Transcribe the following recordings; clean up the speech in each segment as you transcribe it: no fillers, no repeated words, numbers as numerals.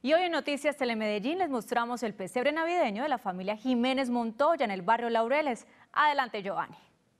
Y hoy en Noticias Telemedellín les mostramos el pesebre navideño de la familia Jiménez Montoya en el barrio Laureles. Adelante, Giovanni.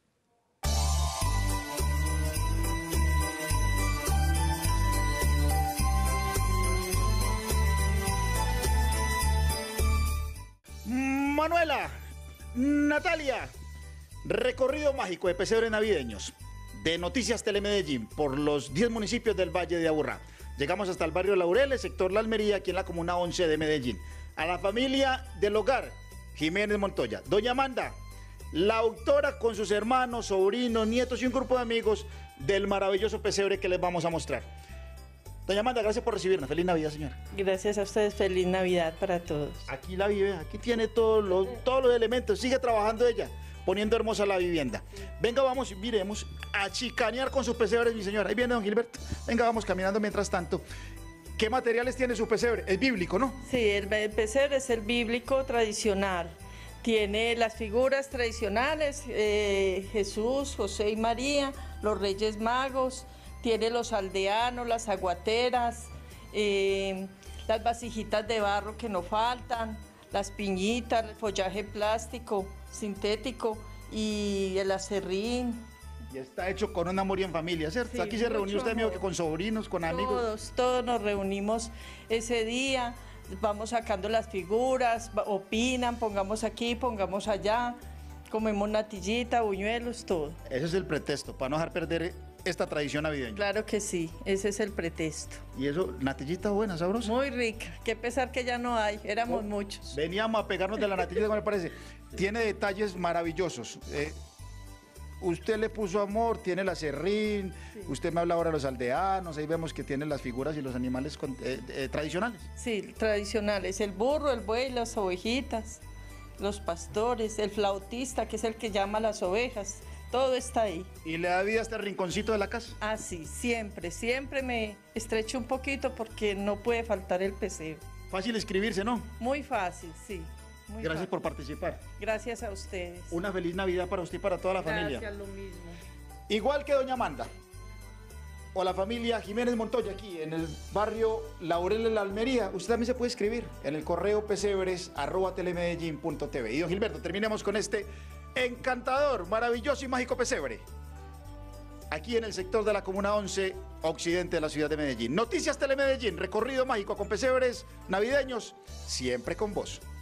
Manuela, Natalia, recorrido mágico de pesebres navideños de Noticias Telemedellín por los 10 municipios del Valle de Aburrá. Llegamos hasta el barrio Laureles, sector La Almería, aquí en la comuna 11 de Medellín. A la familia del hogar Jiménez Montoya. Doña Amanda, la autora con sus hermanos, sobrinos, nietos y un grupo de amigos del maravilloso pesebre que les vamos a mostrar. Doña Amanda, gracias por recibirnos. Feliz Navidad, señora. Gracias a ustedes. Feliz Navidad para todos. Aquí la vive, aquí tiene todos los elementos. Sigue trabajando ella, poniendo hermosa la vivienda. Venga, vamos, miremos, a chicanear con sus pesebres, mi señora. Ahí viene don Gilberto. Venga, vamos caminando mientras tanto. ¿Qué materiales tiene su pesebre? Es bíblico, ¿no? Sí, el pesebre es el bíblico tradicional. Tiene las figuras tradicionales, Jesús, José y María, los Reyes Magos. Tiene los aldeanos, las aguateras, las vasijitas de barro que no faltan, las piñitas, el follaje plástico, sintético y el acerrín. Y está hecho con un amor y en familia, ¿cierto? Sí, aquí se reunió usted, amigo, amor. que con sobrinos, con amigos. Todos nos reunimos ese día, vamos sacando las figuras, opinan, pongamos aquí, pongamos allá, comemos natillita, buñuelos, todo. Ese es el pretexto, para no dejar perder esta tradición navideña. Claro que sí, ese es el pretexto. Y eso, natillita buena, sabrosa. Muy rica, qué pesar que ya no hay, éramos muchos. Veníamos a pegarnos de la natillita, ¿cómo le parece? Tiene detalles maravillosos. Usted le puso amor, tiene el acerrín, sí. Usted me habla ahora de los aldeanos, ahí vemos que tiene las figuras y los animales tradicionales. Sí, tradicionales, el burro, el buey, las ovejitas, los pastores, el flautista, que es el que llama a las ovejas. Todo está ahí. ¿Y le da vida a este rinconcito de la casa? Ah, sí, siempre me estrecho un poquito porque no puede faltar el pesebre. Fácil escribirse, ¿no? Muy fácil, sí. Gracias por participar. Gracias a ustedes. Una feliz Navidad para usted y para toda la familia. Gracias, lo mismo. Igual que doña Amanda, o la familia Jiménez Montoya aquí en el barrio Laureles, La Almería, usted también se puede escribir en el correo pesebres@telemedellin.tv. Y don Gilberto, terminemos con este encantador, maravilloso y mágico pesebre aquí en el sector de la comuna 11 occidente de la ciudad de Medellín. Noticias Telemedellín, recorrido mágico con pesebres navideños, siempre con vos.